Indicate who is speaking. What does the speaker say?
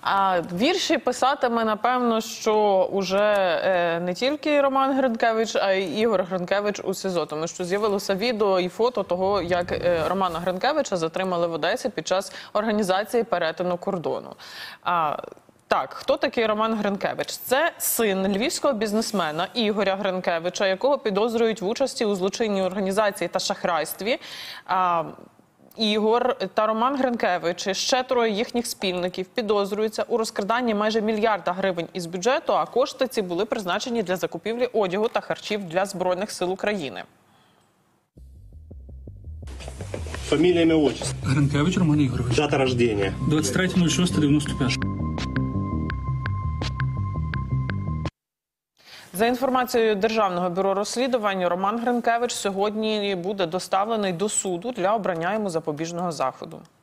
Speaker 1: А вірші писатиме, напевно, що уже не тільки Роман Гринкевич, а й Ігор Гринкевич у СІЗО. Тому що з'явилося відео і фото того, як Романа Гринкевича затримали в Одесі під час організації перетину кордону. Так, хто такий Роман Гринкевич? Це син львівського бізнесмена Ігоря Гринкевича, якого підозрюють в участі у злочинній організації та шахрайстві. Ігор та Роман Гринкевич і ще троє їхніх спільників підозрюються у розкраданні майже мільярда гривень із бюджету, а кошти ці були призначені для закупівлі одягу та харчів для Збройних сил України.
Speaker 2: Фамилия, имя, отчество.
Speaker 3: Гринкевич Роман Ігорович.
Speaker 2: Дата рождения.
Speaker 3: 23.06.95.
Speaker 1: За інформацією Державного бюро розслідувань, Роман Гринкевич сьогодні буде доставлений до суду для обрання йому запобіжного заходу.